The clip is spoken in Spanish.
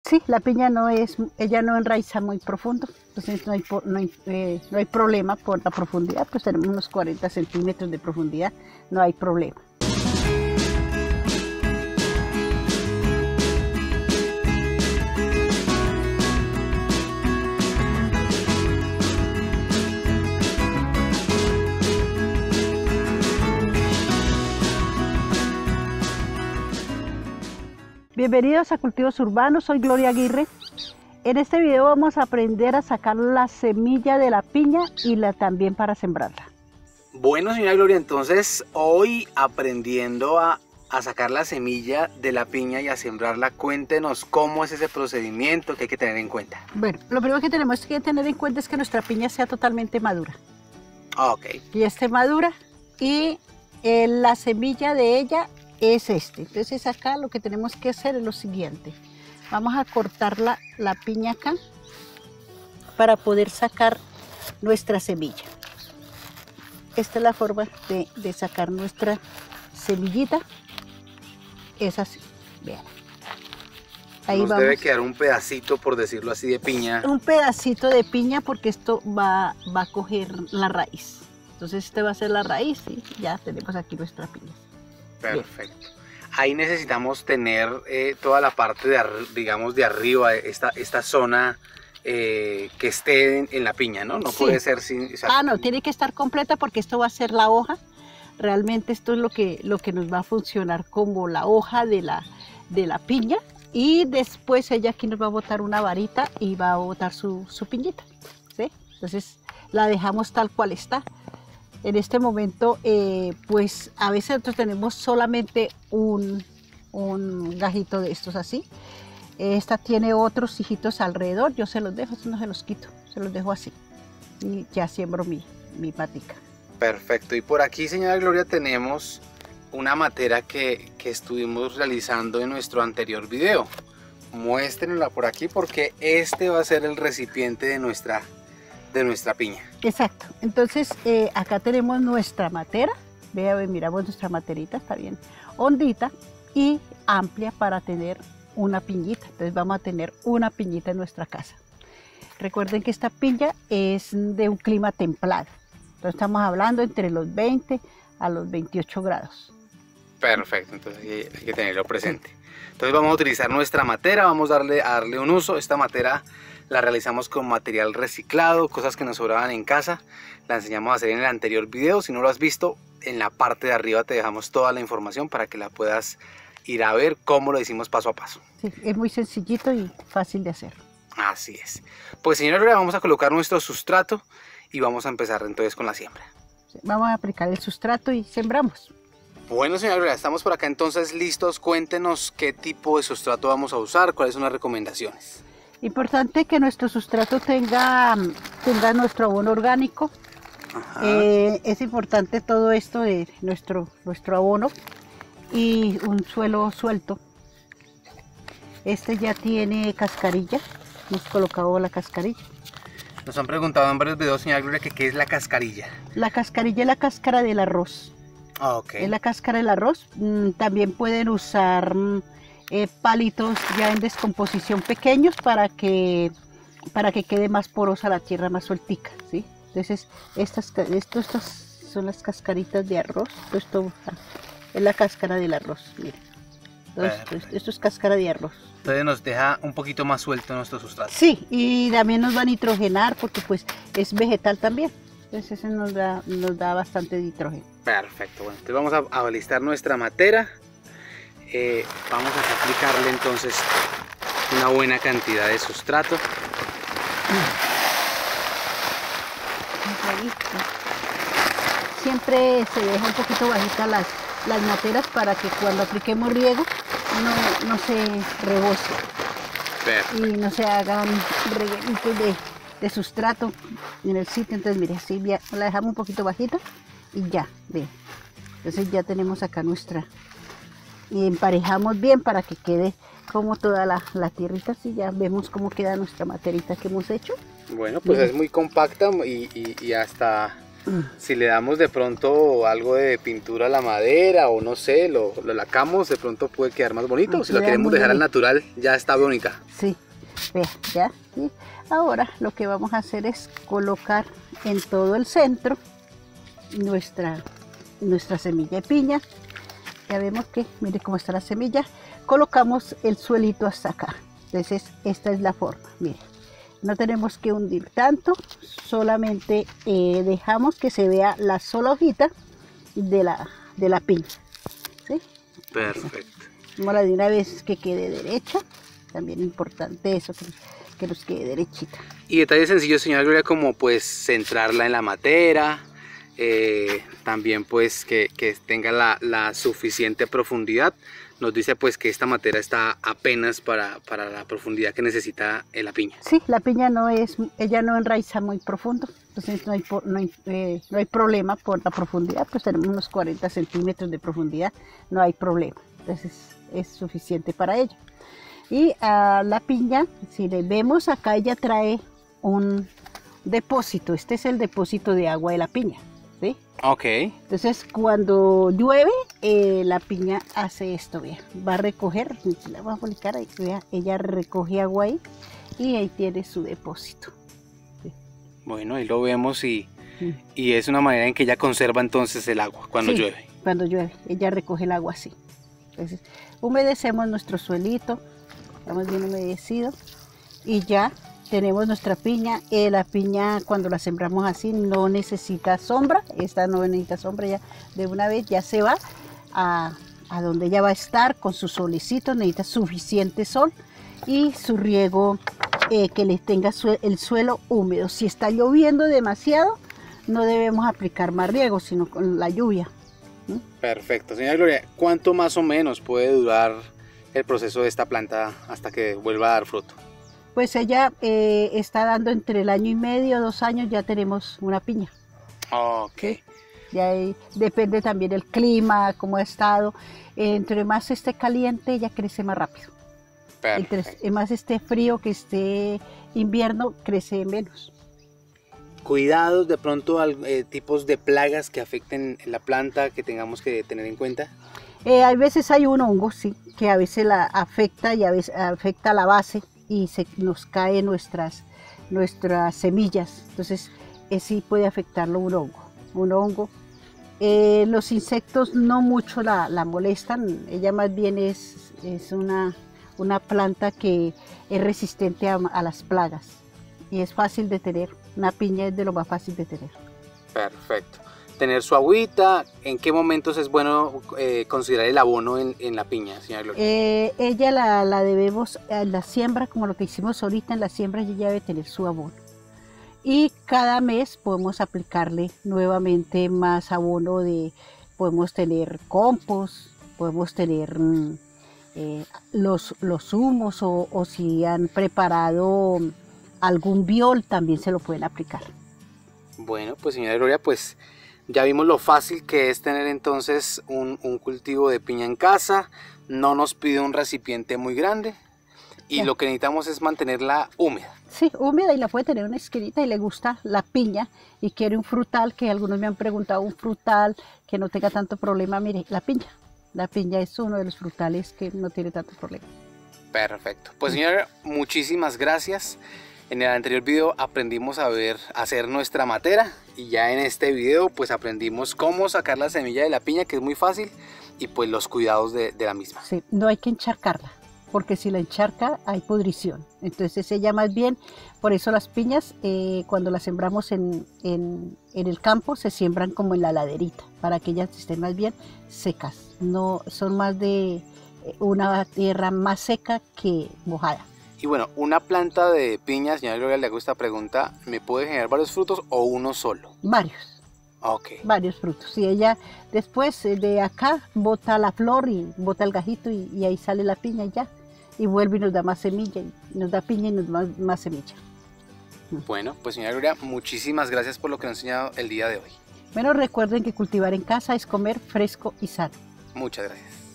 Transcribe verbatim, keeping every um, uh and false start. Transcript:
Sí, la piña no es, ella no enraiza muy profundo, entonces no hay, po- no hay, eh, no hay problema por la profundidad, pues tenemos unos cuarenta centímetros de profundidad, no hay problema. Bienvenidos a Cultivos Urbanos, soy Gloria Aguirre. En este video vamos a aprender a sacar la semilla de la piña y la también para sembrarla. Bueno, señora Gloria, entonces hoy aprendiendo a, a sacar la semilla de la piña y a sembrarla, cuéntenos cómo es ese procedimiento que hay que tener en cuenta. Bueno, lo primero que tenemos que tener en cuenta es que nuestra piña sea totalmente madura. Ok. Que esté madura y eh, la semilla de ella es este. Entonces acá lo que tenemos que hacer es lo siguiente. Vamos a cortar la, la piña acá para poder sacar nuestra semilla. Esta es la forma de, de sacar nuestra semillita. Es así, vean. Ahí Nos vamos. debe quedar un pedacito, por decirlo así, de piña. Un pedacito de piña porque esto va, va a coger la raíz. Entonces este va a ser la raíz y ya tenemos aquí nuestra piña. Perfecto. Bien. Ahí necesitamos tener eh, toda la parte de, digamos, de arriba, esta, esta zona eh, que esté en, en la piña, ¿no? No sí. Puede ser sin... O sea, ah, no, tiene que estar completa porque esto va a ser la hoja. Realmente esto es lo que, lo que nos va a funcionar como la hoja de la, de la piña. Y después ella aquí nos va a botar una varita y va a botar su, su piñita, ¿sí? Entonces la dejamos tal cual está. En este momento, eh, pues a veces nosotros tenemos solamente un, un gajito de estos así. Esta tiene otros hijitos alrededor, yo se los dejo, no se los quito, se los dejo así. Y ya siembro mi, mi patica. Perfecto, y por aquí, señora Gloria, tenemos una matera que, que estuvimos realizando en nuestro anterior video. Muéstrenla por aquí porque este va a ser el recipiente de nuestra de nuestra piña. Exacto, entonces eh, acá tenemos nuestra matera, vea, miramos nuestra materita, está bien hondita y amplia para tener una piñita. Entonces vamos a tener una piñita en nuestra casa. Recuerden que esta piña es de un clima templado, entonces estamos hablando entre los veinte a los veintiocho grados. Perfecto, entonces hay, hay que tenerlo presente. Entonces vamos a utilizar nuestra matera, vamos a darle, a darle un uso. Esta matera la realizamos con material reciclado, cosas que nos sobraban en casa. La enseñamos a hacer en el anterior video. Si no lo has visto, en la parte de arriba te dejamos toda la información para que la puedas ir a ver cómo lo hicimos paso a paso. Sí, es muy sencillito y fácil de hacer. Así es. Pues señora Gloria, vamos a colocar nuestro sustrato y vamos a empezar entonces con la siembra. Vamos a aplicar el sustrato y sembramos. Bueno, señora Gloria, estamos por acá entonces listos. Cuéntenos qué tipo de sustrato vamos a usar, cuáles son las recomendaciones. Importante que nuestro sustrato tenga, tenga nuestro abono orgánico. Eh, es importante todo esto de nuestro, nuestro abono y un suelo suelto. Este ya tiene cascarilla, hemos colocado la cascarilla. Nos han preguntado en varios videos, señora Gloria, que qué es la cascarilla. La cascarilla es la cáscara del arroz. Ah, ok. Es la cáscara del arroz. Mm, también pueden usar mm, eh, palitos ya en descomposición pequeños para que, para que quede más porosa la tierra, más sueltica, ¿sí? Entonces, estas, esto, estas son las cascaritas de arroz. Esto es la cáscara del arroz, miren. Entonces, esto es cáscara de arroz. Entonces nos deja un poquito más suelto nuestro sustrato. Sí, y también nos va a nitrogenar porque pues es vegetal también. Entonces eso nos da, nos da bastante nitrógeno. Perfecto, bueno, entonces vamos a, a alistar nuestra matera. Eh, vamos a aplicarle entonces una buena cantidad de sustrato. Siempre se deja un poquito bajita las, las materas para que cuando apliquemos riego no, no se rebose. Perfecto. Y no se hagan regueritos de, de sustrato en el sitio. Entonces mire, así la dejamos un poquito bajita y ya, ve. Entonces ya tenemos acá nuestra, y emparejamos bien para que quede como toda la, la tierrita, así ya vemos cómo queda nuestra materita que hemos hecho. Bueno, pues bien. Es muy compacta y, y, y hasta si le damos de pronto algo de pintura a la madera o no sé, lo, lo lacamos, de pronto puede quedar más bonito. Si lo queremos dejar al natural, ya está bonita. Sí, vea, ya. Y ahora lo que vamos a hacer es colocar en todo el centro nuestra, nuestra semilla de piña. Ya vemos que, mire cómo está la semilla. Colocamos el suelito hasta acá. Entonces, esta es la forma, mire. No tenemos que hundir tanto, solamente eh, dejamos que se vea la sola hojita de la, de la piña. ¿Sí? Perfecto. Vamos a de una vez que quede derecha. También importante eso, que, que nos quede derechita. Y detalles sencillos, señora Gloria, como pues centrarla en la matera, eh, también pues que, que tenga la, la suficiente profundidad. Nos dice pues que esta matera está apenas para, para la profundidad que necesita eh, la piña. Sí, la piña no es, ella no enraiza muy profundo, entonces no hay, no hay, eh, no hay problema por la profundidad, pues tenemos unos cuarenta centímetros de profundidad, no hay problema, entonces es suficiente para ella. Y a la piña, si le vemos acá, ella trae un depósito, este es el depósito de agua de la piña, ¿sí? Ok. Entonces cuando llueve, eh, la piña hace esto, vea, va a recoger, la voy a publicar ahí, vea, ella recoge agua ahí y ahí tiene su depósito. ¿Sí? Bueno, ahí lo vemos y, Sí. y es una manera en que ella conserva entonces el agua cuando Sí, llueve. Cuando llueve, ella recoge el agua así. Entonces humedecemos nuestro suelito, estamos bien humedecido y ya tenemos nuestra piña. Eh, la piña cuando la sembramos así no necesita sombra, esta no necesita sombra, ya de una vez ya se va a, a donde ella va a estar con su solecito, necesita suficiente sol y su riego eh, que le tenga sue el suelo húmedo. Si está lloviendo demasiado no debemos aplicar más riego, sino con la lluvia. ¿Mm? Perfecto. Señora Gloria, ¿cuánto más o menos puede durar el proceso de esta planta hasta que vuelva a dar fruto? Pues ella eh, está dando entre el año y medio, dos años, ya tenemos una piña. Ok. ¿Sí? Ya ahí depende también del clima, cómo ha estado. Eh, entre más esté caliente, ella crece más rápido. Perfecto. Entre más esté frío, que esté invierno, crece menos. Cuidados, de pronto, eh, tipos de plagas que afecten la planta que tengamos que tener en cuenta. Eh, a veces hay un hongo, sí, que a veces la afecta y a veces afecta la base y se nos cae nuestras, nuestras semillas. Entonces, eh, sí puede afectarlo un hongo. Un hongo. Eh, los insectos no mucho la, la molestan, ella más bien es, es una, una planta que es resistente a, a las plagas y es fácil de tener. Una piña es de lo más fácil de tener. Perfecto. Tener su agüita, ¿en qué momentos es bueno eh, considerar el abono en, en la piña, señora Gloria? Eh, ella la, la debemos, en la siembra, como lo que hicimos ahorita en la siembra, ella debe tener su abono. Y cada mes podemos aplicarle nuevamente más abono, de, podemos tener compost, podemos tener eh, los, los humos o, o si han preparado algún biol también se lo pueden aplicar. Bueno, pues señora Gloria, pues ya vimos lo fácil que es tener entonces un, un cultivo de piña en casa. No nos pide un recipiente muy grande y Sí. lo que necesitamos es mantenerla húmeda. Sí, húmeda y la puede tener una esquinita y le gusta la piña y quiere un frutal, que algunos me han preguntado, un frutal que no tenga tanto problema. Mire, la piña. La piña es uno de los frutales que no tiene tanto problema. Perfecto. Pues señora, muchísimas gracias. En el anterior video aprendimos a ver, a hacer nuestra matera y ya en este video pues aprendimos cómo sacar la semilla de la piña, que es muy fácil, y pues los cuidados de, de la misma. Sí, no hay que encharcarla, porque si la encharca hay pudrición. Entonces ella más bien, por eso las piñas eh, cuando las sembramos en, en, en el campo se siembran como en la laderita, para que ellas estén más bien secas. No, son más de una tierra más seca que mojada. Y bueno, una planta de piña, señora Gloria, le hago esta pregunta, ¿me puede generar varios frutos o uno solo? Varios. Ok. Varios frutos. Y ella después de acá bota la flor y bota el gajito y, y ahí sale la piña y ya. Y vuelve y nos da más semilla, y nos da piña y nos da más, más semilla. Bueno, pues señora Gloria, muchísimas gracias por lo que nos ha enseñado el día de hoy. Bueno, recuerden que cultivar en casa es comer fresco y sano. Muchas gracias.